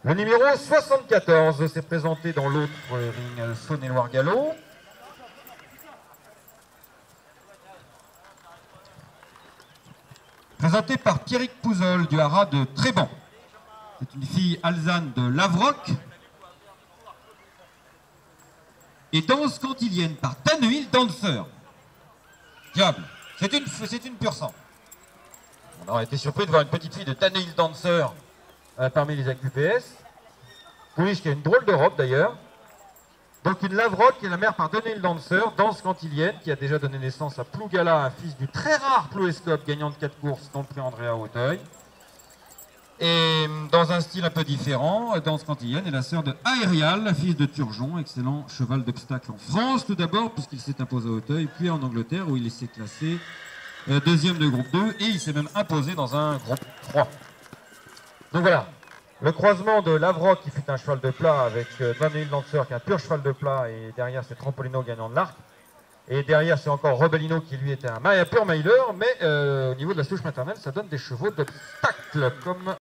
Le numéro 74 s'est présenté dans l'autre ring Saône-et-Loire-Gallo. Présenté par Pierrick Pouzol du haras de Tréban. C'est une fille alezane de Lavrock. Et danse cantilienne par Tanuil Dancer. Diable, c'est une pure sang. On aurait été surpris de voir une petite fille de Tanuil Dancer parmi les AQPS. Pouliche qui a une drôle de robe d'ailleurs. Donc une Lavrock qui est la mère par Tanuil Dancer, danse cantilienne, qui a déjà donné naissance à Plougala, un fils du très rare Plouescope, gagnant de 4 courses dans le prix Andrea Auteuil. Et dans un style un peu différent, danse cantilienne est la sœur de Aérial, fils de Turgeon, excellent cheval d'obstacle en France tout d'abord, puisqu'il s'est imposé à Auteuil, puis en Angleterre où il s'est classé deuxième de groupe 2 et il s'est même imposé dans un groupe 3. Donc voilà, le croisement de Lavrock qui fut un cheval de plat avec Tanuil Dancer qui est un pur cheval de plat et derrière c'est Trampolino gagnant de l'arc. Et derrière, c'est encore Rebellino qui lui était un pur mailleur, mais au niveau de la souche maternelle, ça donne des chevaux d'obstacle, comme